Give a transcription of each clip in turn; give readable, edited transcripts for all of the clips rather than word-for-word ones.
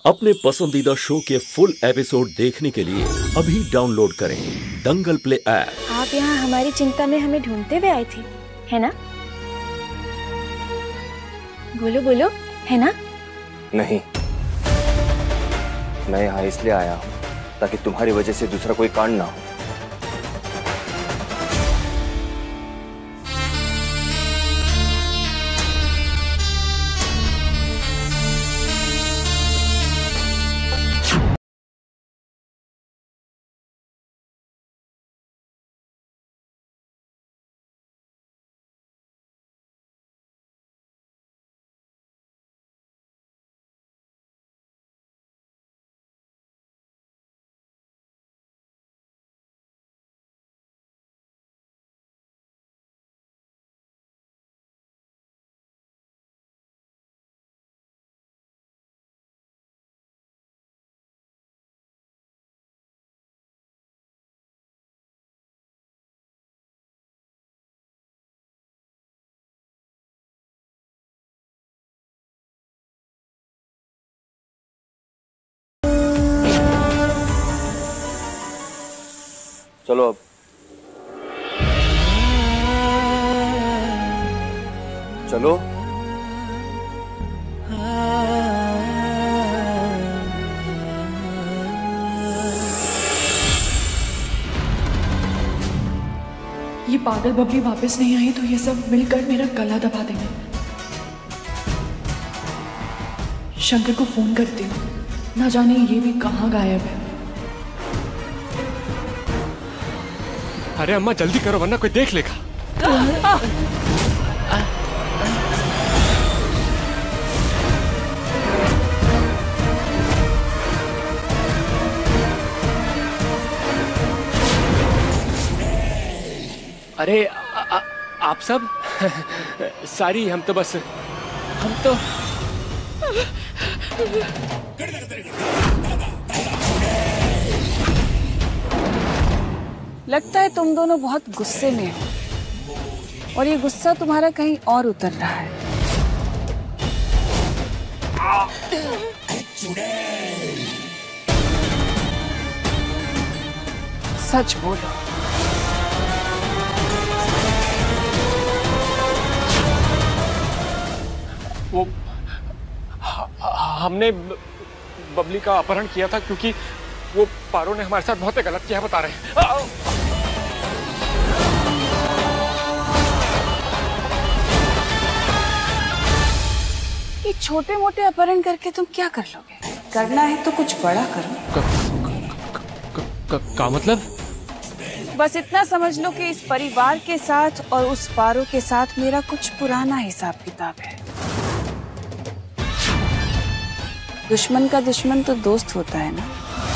अपने पसंदीदा शो के फुल एपिसोड देखने के लिए अभी डाउनलोड करें दंगल प्ले ऐप। आप यहाँ हमारी चिंता में हमें ढूंढते हुए आए थे, है ना? बोलो बोलो, है ना? नहीं, मैं यहाँ इसलिए आया हूँ ताकि तुम्हारी वजह से दूसरा कोई कांड ना हो। चलो अब चलो। ये पागल बबली वापस नहीं आई तो ये सब मिलकर मेरा गला दबा देंगे। शंकर को फोन करती हूँ, ना जाने ये भी कहाँ गायब है। अरे अम्मा जल्दी करो वरना कोई देख लेगा। अरे आप सब सारी हम तो लगता है तुम दोनों बहुत गुस्से में हो और ये गुस्सा तुम्हारा कहीं और उतर रहा है। सच बोलो। वो हमने बबली का अपहरण किया था क्योंकि वो पारो ने हमारे साथ बहुत गलत किया बता रहे हैं। ये छोटे मोटे अपहरण करके तुम क्या कर लोगे? करना है तो कुछ बड़ा करो। का मतलब? बस इतना समझ लो कि इस परिवार के साथ और उस पारो के साथ मेरा कुछ पुराना हिसाब किताब है। दुश्मन का दुश्मन तो दोस्त होता है ना।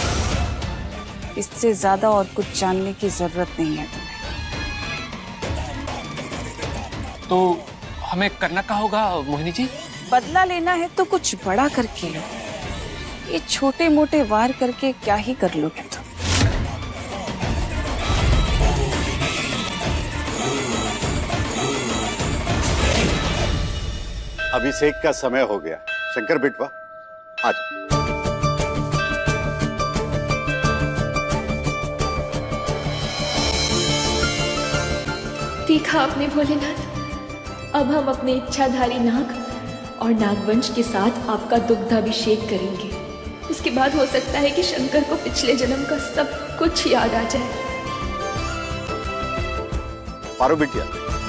इससे ज्यादा और कुछ जानने की जरूरत नहीं है तुम्हें। तो हमें करना क्या होगा मोहिनी जी? बदला लेना है तो कुछ बड़ा करके लो। ये छोटे मोटे वार करके क्या ही कर लोगे तुम? अभिषेक का समय हो गया। शंकर बिटवा आज देखा आपने भोलेनाथ, अब हम अपने इच्छाधारी नाग और नागवंश के साथ आपका दुग्धाभिषेक करेंगे। उसके बाद हो सकता है कि शंकर को पिछले जन्म का सब कुछ याद आ जाए। पारो बिटिया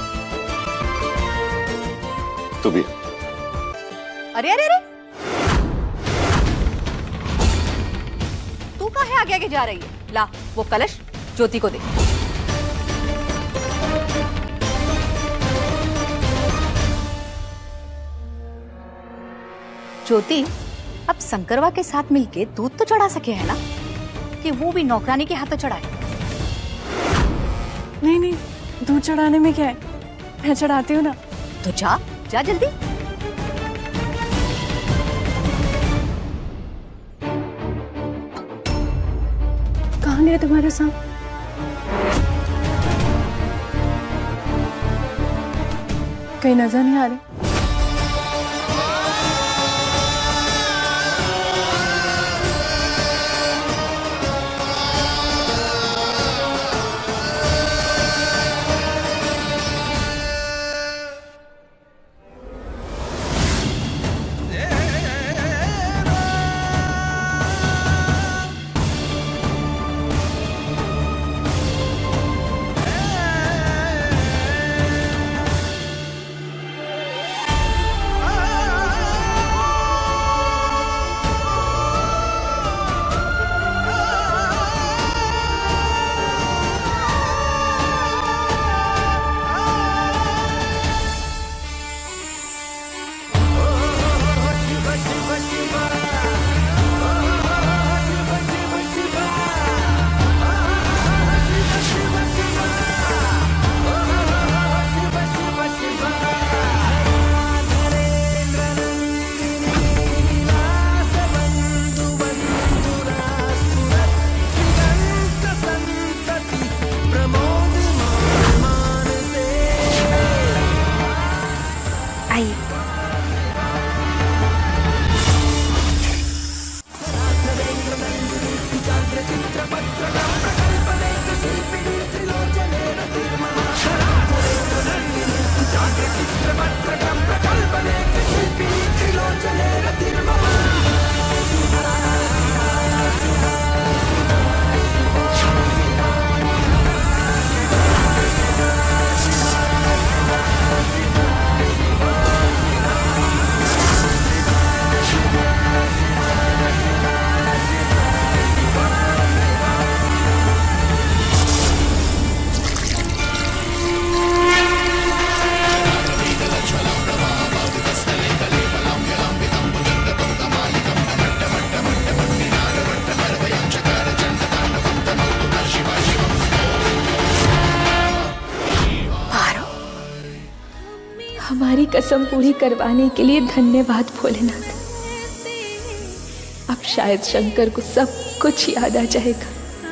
तू भी। अरे अरे अरे, तू काहे आगे आगे जा रही है? ला वो कलश ज्योति को दे। ज्योति, अब शंकरवा के साथ मिलके दूध तो चढ़ा सके है ना, कि वो भी नौकरानी के हाथों चढ़ाए? नहीं नहीं, दूध चढ़ाने में क्या है, मैं चढ़ाती हूँ ना। तो जा जा जल्दी। कहाँ गया तुम्हारे साथ? कहीं नजर नहीं आ रही। कसम पूरी करवाने के लिए धन्यवाद भोलेनाथ। अब शायद शंकर को सब कुछ याद आ जाएगा।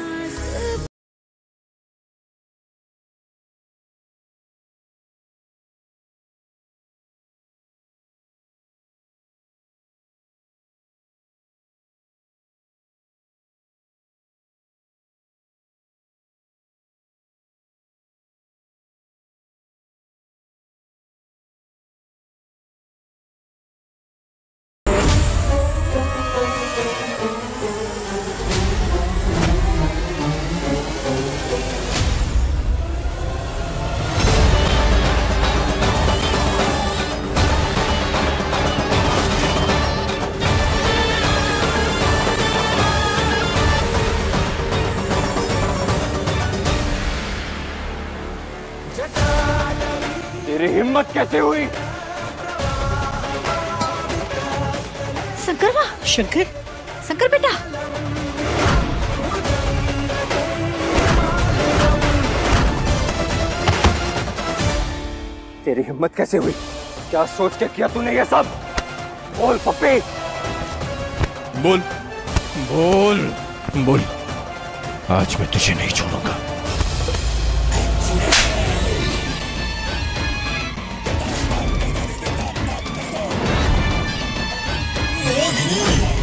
तेरी हिम्मत कैसे हुई? शंकर शंकर शंकर बेटा, तेरी हिम्मत कैसे हुई? क्या सोच के किया तूने ये सब? बोल पप्पी, बोल बोल बोल, आज मैं तुझे नहीं छोड़ूंगा। Yeah.